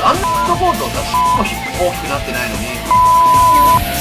あんなコートさ、も大きくなってないのに